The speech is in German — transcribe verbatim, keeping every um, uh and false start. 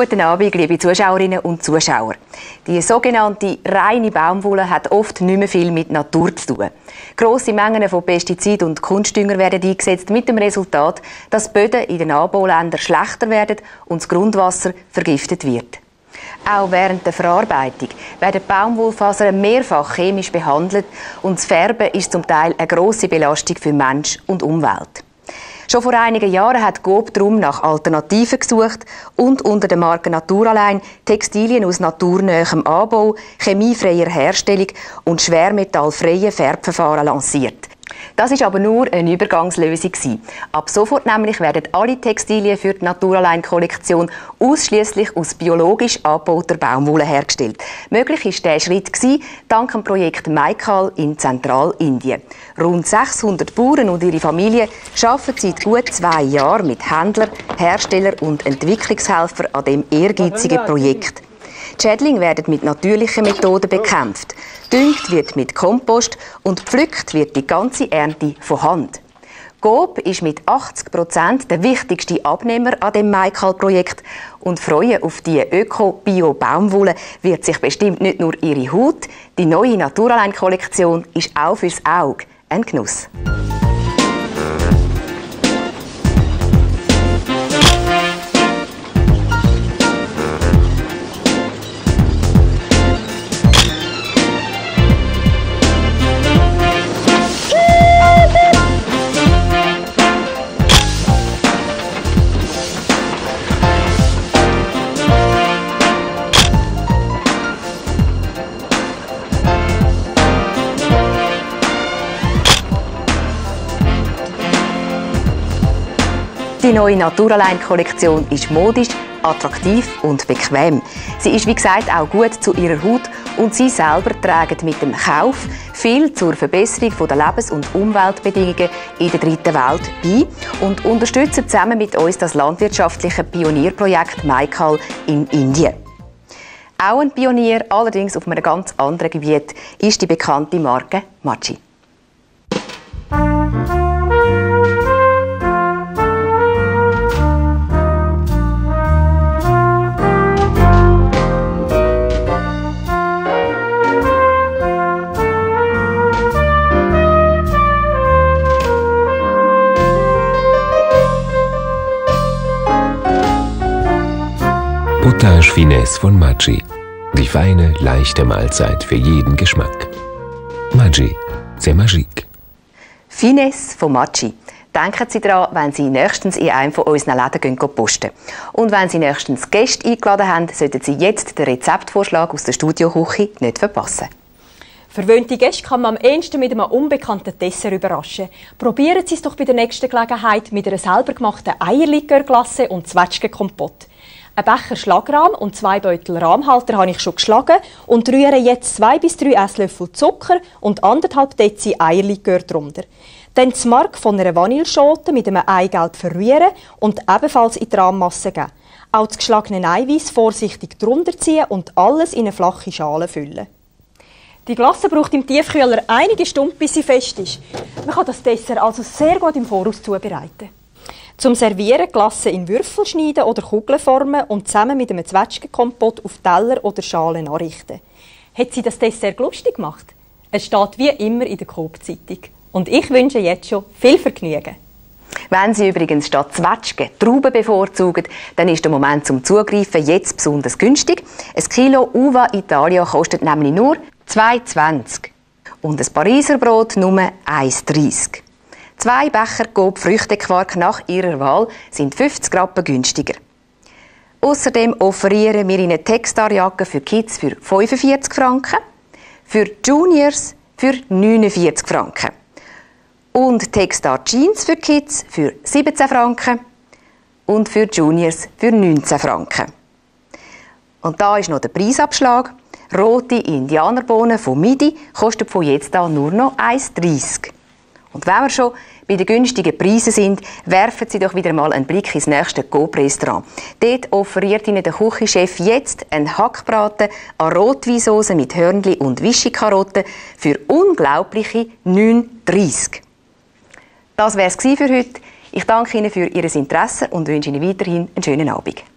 Guten Abend, liebe Zuschauerinnen und Zuschauer. Die sogenannte reine Baumwolle hat oft nicht mehr viel mit Natur zu tun. Grosse Mengen von Pestiziden und Kunstdünger werden eingesetzt, mit dem Resultat, dass die Böden in den Anbauländern schlechter werden und das Grundwasser vergiftet wird. Auch während der Verarbeitung werden Baumwollfasern mehrfach chemisch behandelt und das Färben ist zum Teil eine grosse Belastung für Mensch und Umwelt. Schon vor einigen Jahren hat Coop darum nach Alternativen gesucht und unter der Marke Naturaline Textilien aus naturnähem Anbau, chemiefreier Herstellung und schwermetallfreien Färbverfahren lanciert. Das ist aber nur eine Übergangslösung. Ab sofort nämlich werden alle Textilien für die Naturaline-Kollektion ausschließlich aus biologisch angebauter Baumwolle hergestellt. Möglich ist dieser Schritt gewesen, dank dem Projekt Maikal in Zentralindien. Rund sechshundert Bauern und ihre Familien arbeiten seit gut zwei Jahren mit Händlern, Herstellern und Entwicklungshelfern an diesem ehrgeizigen Projekt. Die Schädlinge werden mit natürlichen Methoden bekämpft. Düngt wird mit Kompost und gepflückt wird die ganze Ernte von Hand. Coop ist mit achtzig Prozent der wichtigste Abnehmer an dem Maikal-Projekt und freuen auf die Öko-Bio-Baumwolle wird sich bestimmt nicht nur ihre Haut. Die neue Naturaline-Kollektion ist auch fürs Auge ein Genuss. Die neue Naturaline-Kollektion ist modisch, attraktiv und bequem. Sie ist, wie gesagt, auch gut zu ihrer Haut und sie selber tragen mit dem Kauf viel zur Verbesserung der Lebens- und Umweltbedingungen in der dritten Welt bei und unterstützen zusammen mit uns das landwirtschaftliche Pionierprojekt Maikal in Indien. Auch ein Pionier, allerdings auf einem ganz anderen Gebiet, ist die bekannte Marke Maggi. Potage Finesse von Maggi. Die feine, leichte Mahlzeit für jeden Geschmack. Maggi, c'est magique. Finesse von Maggi. Denken Sie daran, wenn Sie nächstens in einem von unseren Läden posten. Und wenn Sie nächstens Gäste eingeladen haben, sollten Sie jetzt den Rezeptvorschlag aus der Studioküche nicht verpassen. Verwöhnte Gäste kann man am ehesten mit einem unbekannten Dessert überraschen. Probieren Sie es doch bei der nächsten Gelegenheit mit einer selber gemachten Eierlikörglasse und Zwetschgenkompott. Ein Becher Schlagrahm und zwei Beutel Rahmhalter habe ich schon geschlagen und rühre jetzt zwei bis drei Esslöffel Zucker und anderthalb Dezi Eierlikör drunter. Dann das Mark von einer Vanilleschote mit einem Eigelb verrühren und ebenfalls in die Rahmmasse geben. Auch das geschlagene Eiweiß vorsichtig drunter ziehen und alles in eine flache Schale füllen. Die Glasse braucht im Tiefkühler einige Stunden, bis sie fest ist. Man kann das Dessert also sehr gut im Voraus zubereiten. Zum Servieren Glasse in Würfel schneiden oder Kugeln formen und zusammen mit einem Zwetschgenkompott auf Teller oder Schalen anrichten. Hat Sie das Dessert lustig gemacht? Es steht wie immer in der Coop-Zeitung. Und ich wünsche jetzt schon viel Vergnügen. Wenn Sie übrigens statt Zwetschgen Trauben bevorzugen, dann ist der Moment zum Zugreifen jetzt besonders günstig. Ein Kilo Uva Italia kostet nämlich nur zwei zwanzig und ein Pariser Brot nur eins dreissig. Zwei Becher Coop Früchtequark nach Ihrer Wahl sind fünfzig Rappen günstiger. Außerdem offerieren wir Ihnen Textarjacken für Kids für fünfundvierzig Franken, für Juniors für neunundvierzig Franken und Textar Jeans für Kids für siebzehn Franken und für Juniors für neunzehn Franken. Und da ist noch der Preisabschlag. Rote Indianerbohnen von Midi kosten von jetzt an nur noch eins dreissig. Und wenn wir schon bei den günstigen Preisen sind, werfen Sie doch wieder mal einen Blick ins nächste Coop-Restaurant. Dort offeriert Ihnen der Küchenchef jetzt einen Hackbraten an Rotweinsauce mit Hörnli und Vichy-Karotten für unglaubliche neun dreissig. Das wäre es für heute. Ich danke Ihnen für Ihr Interesse und wünsche Ihnen weiterhin einen schönen Abend.